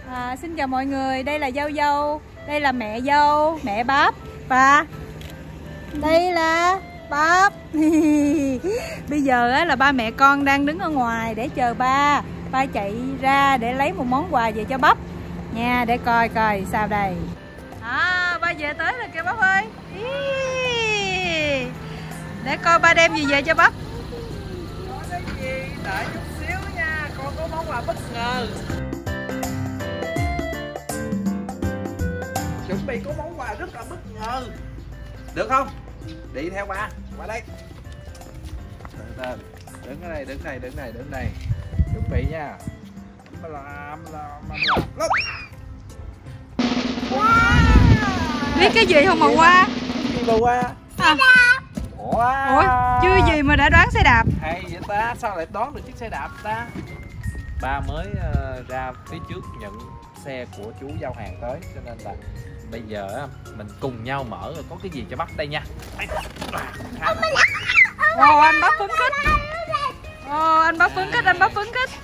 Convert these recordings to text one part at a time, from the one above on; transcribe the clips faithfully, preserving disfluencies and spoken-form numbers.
À, xin chào mọi người, đây là dâu dâu, đây là mẹ dâu, mẹ bắp và đây là bắp. Bây giờ á, là ba mẹ con đang đứng ở ngoài để chờ ba. Ba chạy ra để lấy một món quà về cho bắp nha, để coi coi sao đây. À, ba về tới rồi kìa bắp ơi. Ý. Để coi ba đem gì về cho bắp. Có cái gì? Đợi chút xíu nha, con có món quà bất ngờ. Chuẩn bị có món quà rất là bất ngờ. Được không? Đi theo ba, qua đây. Đứng, đứng ở đây, đứng này, đứng này, đứng này. Chuẩn bị nha. Làm, làm, làm, làm. Wow. Biết cái gì không mà qua? Cái gì mà qua? À. Wow. Ủa, chưa gì mà đã đoán xe đạp. Hay vậy ta, sao lại đoán được chiếc xe đạp ta? Ba mới uh, ra phía trước nhận xe của chú giao hàng tới, cho nên là bây giờ mình cùng nhau mở rồi có cái gì cho bắt đây nha. Ồ, anh bắp phấn khích. Ồ, anh bắp phấn khích, anh bắp phấn khích.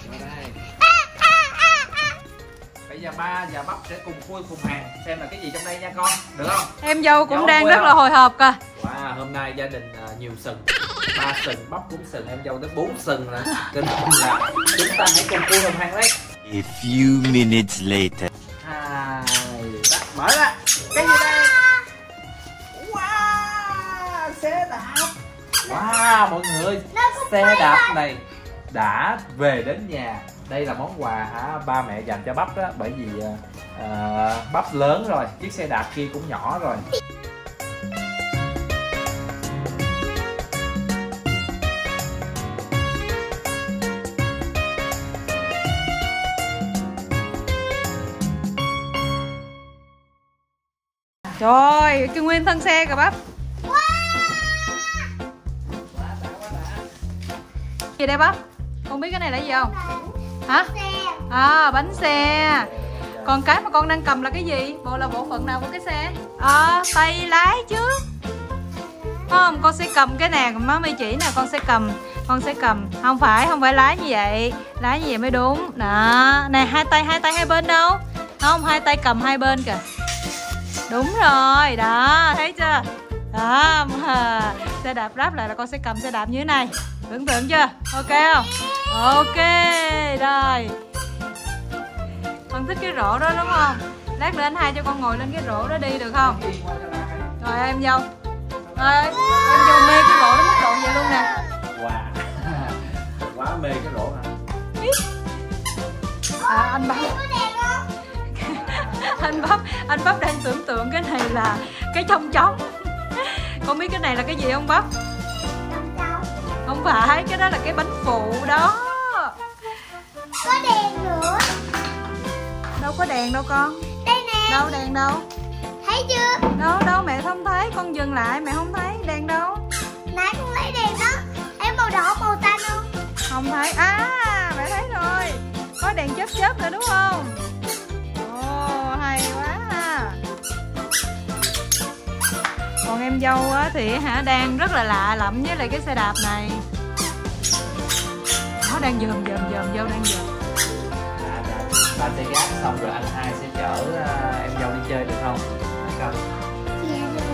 Bây giờ ba và bắp sẽ cùng khui cùng hàng xem là cái gì trong đây nha con, được không? Em dâu cũng Dâu đang rất không? là hồi hộp kìa. Wow, hôm nay gia đình uh, nhiều sừng, ba sừng, bắp cũng sừng, em dâu tới bốn sừng rồi, cho nên là chúng ta hãy cùng khui cùng hàng đấy. A few minutes later. Hai, ba, mở ra. Cái gì đây? Wow, xe đạp. Wow, mọi người, xe đạp này đã về đến nhà. Đây là món quà hả ba mẹ dành cho bắp đó, bởi vì uh, bắp lớn rồi, chiếc xe đạp kia cũng nhỏ rồi. Trời, cái nguyên thân xe kìa bắp. Gì đây bắp? Con biết cái này là gì không? Hả? À, bánh xe. Còn cái mà con đang cầm là cái gì? Bộ là bộ phận nào của cái xe? À, tay lái chứ. Không, con sẽ cầm cái nè, má mi chỉ nè, con sẽ cầm, con sẽ cầm. Không phải, không phải lái như vậy. Lái như vậy mới đúng. Đó, nè hai tay, hai tay hai bên đâu? Không, hai tay cầm hai bên kìa. Đúng rồi, đó, thấy chưa? Đó, mà xe đạp ráp lại là con sẽ cầm xe đạp như thế này. Tưởng tượng chưa? Ok không? Ok, rồi. Con thích cái rổ đó đúng không? Lát nữa anh hai cho con ngồi lên cái rổ đó đi được không? Rồi em dâu. Rồi, em dâu mê cái rổ đó mất độ vậy luôn nè. Wow. Quá mê cái rổ hả? À, anh bắp. Anh bắp, anh bắp đang tưởng tượng cái này là cái chong chóng. Con biết cái này là cái gì không bắp? Không phải, cái đó là cái bánh phụ đó. Có đèn nữa. Đâu có đèn đâu con. Đây nè. Đâu đèn đâu? Thấy chưa? Đâu đâu mẹ không thấy, con dừng lại mẹ không thấy đèn đâu. Nãy con lấy đèn đó. Em màu đỏ màu xanh không? Không thấy. À mẹ thấy rồi. Có đèn chớp chớp nữa đúng không? Ồ hay quá ha. Còn em dâu á thì hả đang rất là lạ lẫm với lại cái xe đạp này. Nó đang dòm dòm dòm dâu đang dòm. À, dạ. Ba sẽ gác xong rồi anh hai sẽ chở uh, em dâu đi chơi được không? Được không? Dạ được.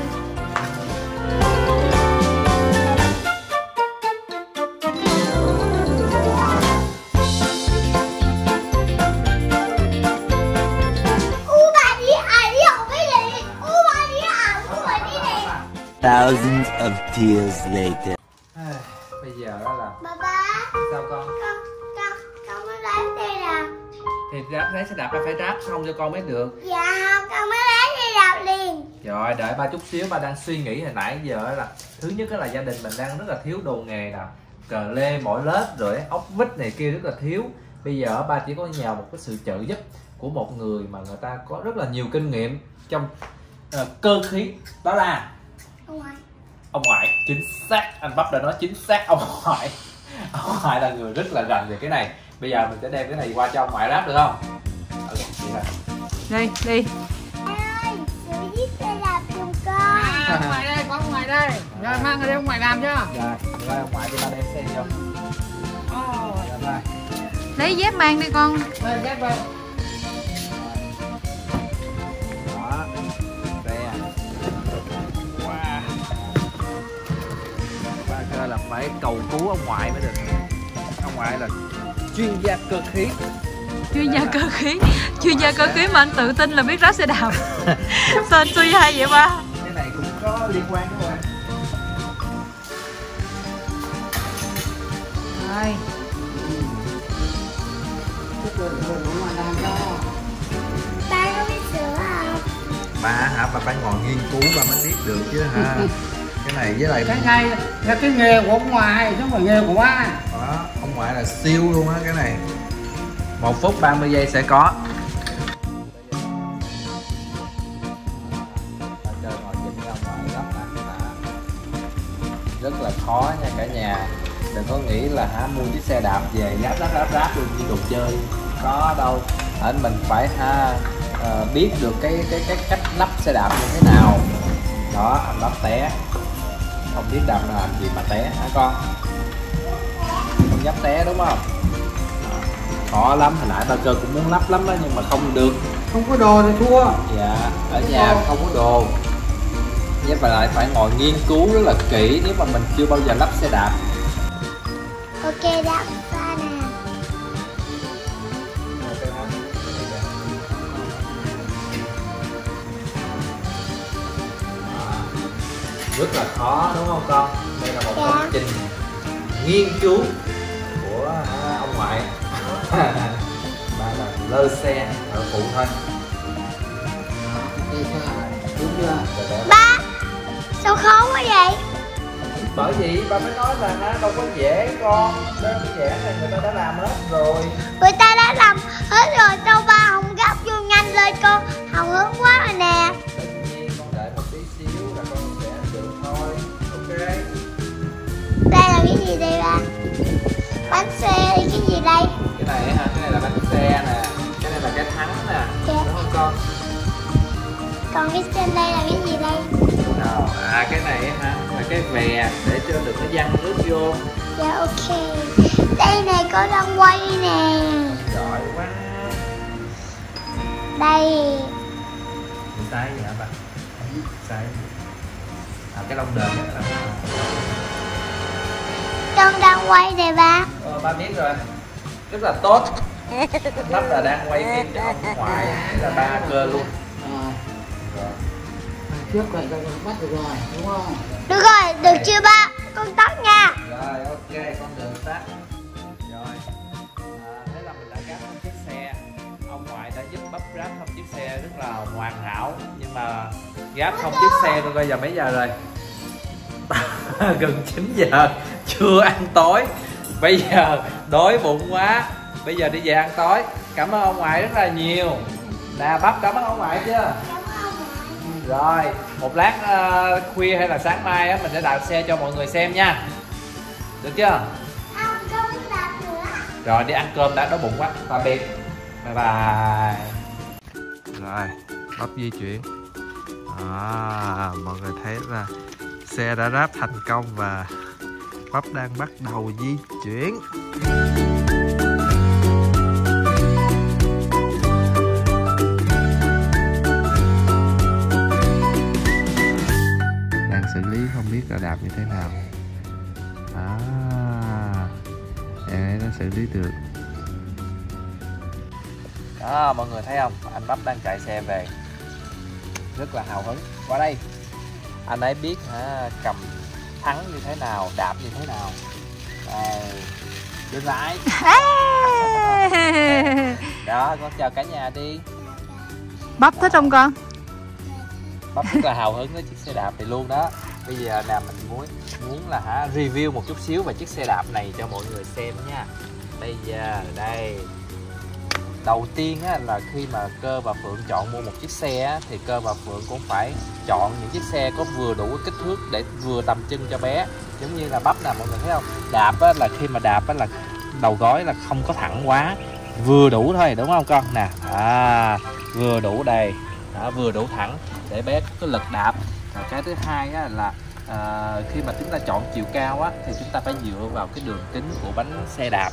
Thousands of tears later. À, bây giờ đó là Bà ba. sao con? Con con con mới lấy xe đạp. Thì ráp lấy xe đạp ra phải ráp xong cho con mới được. Dạ không, con mới lấy xe đạp liền. Rồi đợi ba chút xíu, ba đang suy nghĩ hồi nãy giờ là thứ nhất là gia đình mình đang rất là thiếu đồ nghề nè, cờ lê mỗi lớp rồi ốc vít này kia rất là thiếu. Bây giờ ba chỉ có nhờ một cái sự trợ giúp của một người mà người ta có rất là nhiều kinh nghiệm trong uh, cơ khí, đó là ông ngoại. Ông ngoại. Chính xác, anh Bắp đã nói chính xác, ông ngoại. Ông ngoại là người rất là rành về cái này. Bây giờ mình sẽ đem cái này qua cho ông ngoại ráp được không? Ừ, đi đi. Ơi, sửa chiếc xe đạp giùm con. À, ông ngoại đây, có ông ngoại đây. Rồi mang ở đây ông ngoại làm chưa? Rồi, rồi ông ngoại cho ba đem xe vô. Ồ. Rồi. Lấy dép mang đi con. Rồi dép về. phải cầu cứu ông ngoại mới được. Ông ngoại là chuyên gia cơ khí. Chuyên gia cơ khí, chuyên gia cơ khí mà anh tự tin là biết ráp xe đạp. Sao anh suy hay vậy ba? Cái này cũng có liên quan các bạn. Rồi. Ba có biết sửa không? Ba hả? Ba phải ngồi nghiên cứu ba mới biết được chứ hả? Cái này với lại Cái này là cái nghề của ông ngoại, chứ không phải nghề của ba. đó, ông ngoại là siêu luôn á cái này. Một phút ba mươi giây sẽ có. Rất là khó nha cả nhà. Đừng có nghĩ là hả mua chiếc xe đạp về ráp ráp ráp ráp luôn như đồ chơi. Có đâu. Ở mình phải ha uh, biết được cái cái cái cách lắp xe đạp như thế nào. Đó, anh lắp té. Không biết đạp làm gì mà té hả con? Không dám té đúng không? Khó lắm, hồi nãy ba Cơ cũng muốn lắp lắm đó nhưng mà không được. Không có đồ thì thua. Dạ, ở nhà không có đồ. Với và lại phải ngồi nghiên cứu rất là kỹ nếu mà mình chưa bao giờ lắp xe đạp. Ok đáp ba nè. Rất là khó đúng không con? Đây là một công trình nghiên cứu của ông ngoại. Ba là lơ xe ở phụ thôi. Đúng chưa? Ba, sao khó quá vậy? Bởi vì ba mới nói là nó đâu có dễ con, đơn giản là người ta đã làm hết rồi. Người ta đã làm hết rồi, sao ba không gấp vô nhanh lên con? Hào hứng quá rồi nè. Tất nhiên con đợi một tí xíu là con sẽ được thôi. Ok. Đây là cái gì đây ba? Bánh xe hay cái gì đây? Cái này hả? Cái này là bánh xe nè. Cái này là cái thắng nè. Dạ. Đúng không con? Còn cái trên đây là cái gì đây? Nào, à cái này hả? Là cái vè để cho đừng có văng nước vô. Dạ ok. Đây này có đang quay nè. Giỏi quá. Đây. Sai gì hả ba? Sai. À cái lông đờn đó. Con đang quay nè ba. Ờ, ba biết rồi. Rất là tốt. Lắp là đang quay phim cho ông ngoại. Thế là ba Cơ luôn. À, trước rồi con bắt được rồi, đúng không? Được rồi, được chưa ba? Con tắt nha. Rồi ok, con đường tắt. Rồi. À, thế là mình đã gắp xong chiếc xe. Ông ngoại đã giúp bắp ráp xong chiếc xe rất là hoàn hảo. Nhưng mà gắp xong chiếc xe coi bây giờ mấy giờ rồi? Gần chín giờ, chưa ăn tối. Bây giờ đói bụng quá. Bây giờ đi về ăn tối. Cảm ơn ông ngoại rất là nhiều. Nè bắp cảm ơn ông ngoại chưa? Rồi, một lát uh, khuya hay là sáng mai á, mình sẽ đạp xe cho mọi người xem nha. Được chưa? Không, không đạp nữa. Rồi đi ăn cơm đã, đói bụng quá. Tạm biệt. Bye bye. Rồi, bắp di chuyển. À, mọi người thấy là xe đã ráp thành công và bắp đang bắt đầu di chuyển. Đang xử lý không biết là đạp như thế nào. À, em ấy nó xử lý được. Đó, mọi người thấy không? Anh bắp đang chạy xe về. Rất là hào hứng. Qua đây. Anh ấy biết hả, cầm thắng như thế nào, đạp như thế nào. Đây. Đứng lại. Đó, con chào cả nhà đi. Bắp thích không con? Bắp rất là hào hứng với chiếc xe đạp này luôn đó. Bây giờ là mình muốn muốn là hả review một chút xíu về chiếc xe đạp này cho mọi người xem nha. Bây giờ đây. Đầu tiên á, là khi mà Cơ và Phượng chọn mua một chiếc xe á, thì Cơ và Phượng cũng phải chọn những chiếc xe có vừa đủ kích thước để vừa tầm chân cho bé. Giống như là bắp nè, mọi người thấy không? Đạp á, là khi mà đạp á, là đầu gối là không có thẳng quá, vừa đủ thôi, đúng không con? Nè, à, vừa đủ đây, đó, vừa đủ thẳng để bé có cái lực đạp. Và cái thứ hai á, là à, khi mà chúng ta chọn chiều cao á, thì chúng ta phải dựa vào cái đường kính của bánh xe đạp.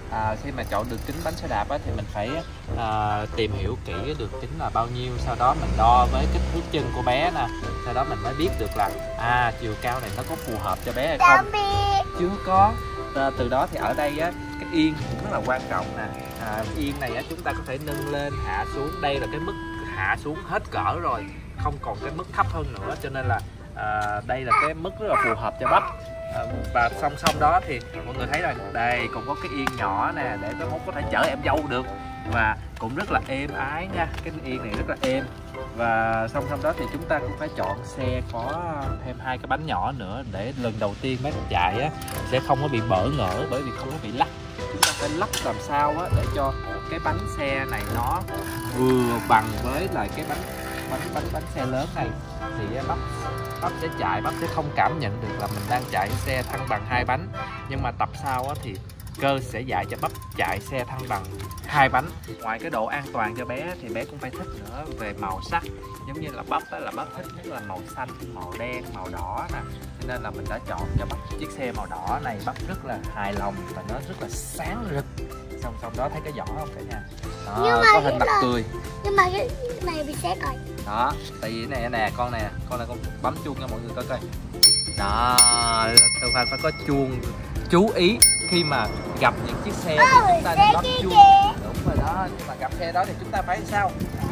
à, khi mà chọn đường kính bánh xe đạp á, thì mình phải à, tìm hiểu kỹ cái đường kính là bao nhiêu, sau đó mình đo với kích thước chân của bé nè, sau đó mình mới biết được là à chiều cao này nó có phù hợp cho bé hay không. Chưa có. À, từ đó thì ở đây á, cái yên cũng rất là quan trọng nè. À, yên này á, chúng ta có thể nâng lên hạ xuống, đây là cái mức hạ xuống hết cỡ rồi, không còn cái mức thấp hơn nữa, cho nên là à, đây là cái mức rất là phù hợp cho bắp. À, và song song đó thì mọi người thấy rồi, đây cũng có cái yên nhỏ nè để cái mốt có thể chở em dâu được, và cũng rất là êm ái nha, cái yên này rất là êm. Và song song đó thì chúng ta cũng phải chọn xe có thêm hai cái bánh nhỏ nữa, để lần đầu tiên bé chạy á sẽ không có bị bỡ ngỡ, bởi vì không có bị lắc. Chúng ta phải lắp làm sao á để cho cái bánh xe này nó vừa bằng với lại cái bánh bánh bánh bánh xe lớn này, thì bắp bắp sẽ chạy, bắp sẽ không cảm nhận được là mình đang chạy xe thăng bằng hai bánh. Nhưng mà tập sau á thì cơ sẽ dạy cho bắp chạy xe thăng bằng hai bánh. Ngoài cái độ an toàn cho bé thì bé cũng phải thích nữa về màu sắc, giống như là bắp á, là bắp thích nhất là màu xanh, màu đen, màu đỏ nè, cho nên là mình đã chọn cho bắp chiếc xe màu đỏ này. Bắp rất là hài lòng và nó rất là sáng rực. Song song đó thấy cái vỏ không cả nhà, đó, có hình mặt cười. Nhưng mà cái này bị xé rồi. Đó, tại vì cái này nè, con nè, con này con bấm chuông cho mọi người coi coi. Đó, phải phải có chuông, chú ý khi mà gặp những chiếc xe thì chúng ta nên bấm chuông. Đúng rồi đó, nhưng mà gặp xe đó thì chúng ta phải sao?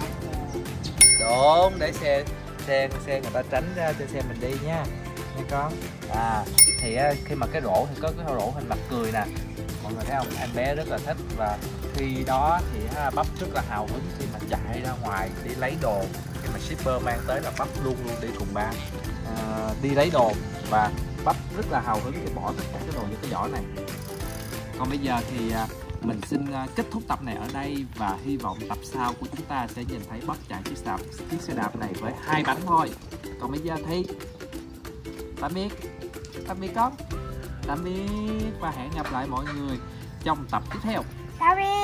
Đúng, để xe xe xe người ta tránh ra trên xe mình đi nha, nha con. À, thì khi mà cái rổ thì có cái rổ hình mặt cười nè, mọi người thấy không? Em bé rất là thích, và khi đó thì bắp rất là hào hứng khi mà chạy ra ngoài đi lấy đồ. Khi mà shipper mang tới là bắp luôn luôn đi cùng ba à, đi lấy đồ, và bắp rất là hào hứng để bỏ tất cả cái đồ vô cái vỏ này. Còn bây giờ thì mình xin kết thúc tập này ở đây, và hy vọng tập sau của chúng ta sẽ nhìn thấy bắp chạy chiếc xe đạp, chiếc xe đạp này với hai bánh thôi. Còn bây giờ thì tạm biệt, tạm biệt con, tạm biệt và hẹn gặp lại mọi người trong tập tiếp theo. Tạm biệt.